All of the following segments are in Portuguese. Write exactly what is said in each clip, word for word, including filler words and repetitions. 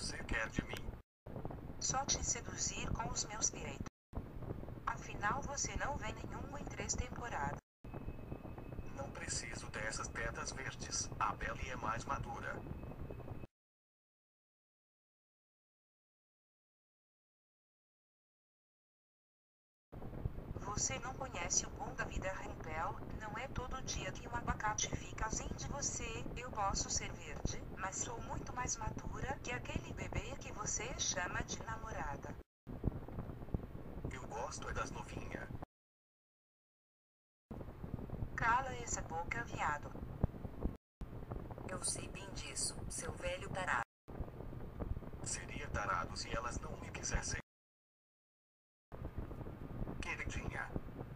você quer de mim? Só te seduzir com os meus peitos. Afinal você não vê nenhum em três temporadas. Não preciso dessas tetas verdes, a pele é mais madura. Você não conhece o bom da vida, Rampel. Não é todo dia que um abacate fica assim de você. Eu posso ser verde, mas sou muito mais madura que aquele bebê que você chama de namorada. Eu gosto é das novinhas. Cala essa boca, viado. Eu sei bem disso, seu velho tarado. Seria tarado se elas não me quisessem. Queridinha.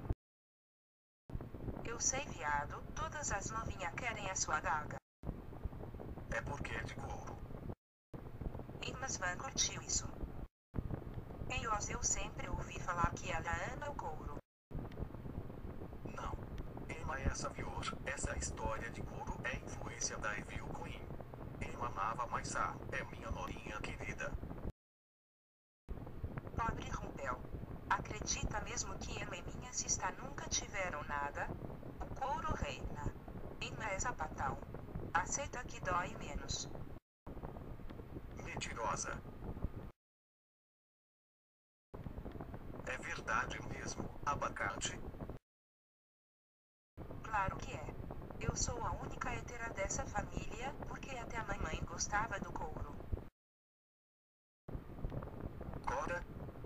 Eu sei, viado, todas as novinhas querem a sua daga. É porque é de couro. Irmãs Van curtiu isso. Em Oz eu sempre ouvi falar que ela ama o couro. Não. Emma é essa vior. Essa história de couro é influência da Evil Queen. Emma amava mais a, é minha norinha querida. Pobre Rumpel. Acredita mesmo que Emma e minha sista nunca tiveram nada? O couro reina. Emma é sapatão. Aceita que dói menos. Mentirosa. É verdade mesmo, abacate? Claro que é. Eu sou a única hétera dessa família, porque até a mamãe gostava do couro. Cora?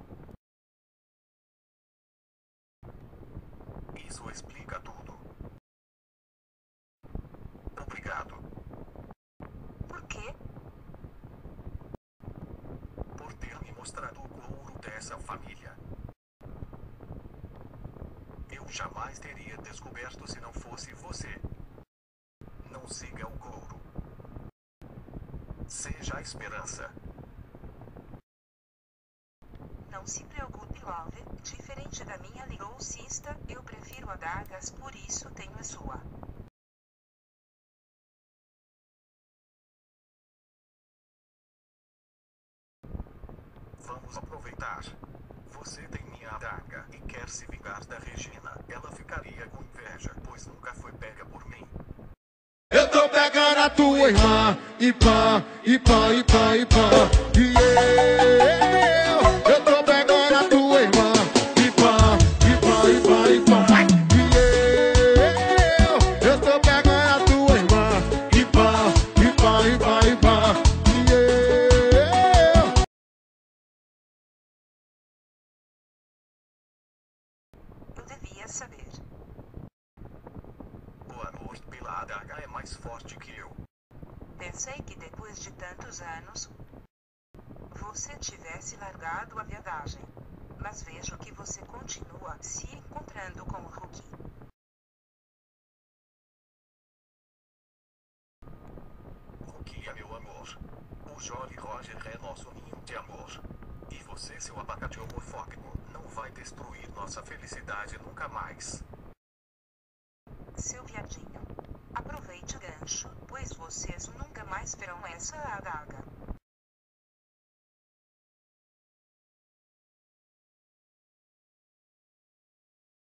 Isso explica tudo. Obrigado. Por quê? Por ter me mostrado o couro dessa família. Eu jamais teria descoberto se não fosse você. Não siga o couro. Seja a esperança. Não se preocupe, Love. Diferente da minha Little Sister, eu prefiro adagas, por isso tenho a sua. Vamos aproveitar. Você tem minha adaga e quer se vingar da Regina. Ela ficaria com inveja, pois nunca foi pega por mim. Eu tô pegando a tua irmã, e pá, e pá, e pá, e pá. E eu, eu tô pegando a tua irmã, e pá, e pá, e pá, e pá. E eu, eu tô pegando a tua irmã, e pá, e pá, e pá, e pá. E eu. Eu devia saber. O amor pela adaga é mais forte que eu. Pensei que depois de tantos anos, você tivesse largado a viadagem. Mas vejo que você continua se encontrando com o Rookie. Rookie é meu amor. O Jolly Roger é nosso ninho de amor. E você, seu abacate homofóbico, não vai destruir nossa felicidade nunca mais. Seu viadinho. Aproveite o gancho, pois vocês nunca mais verão essa adaga.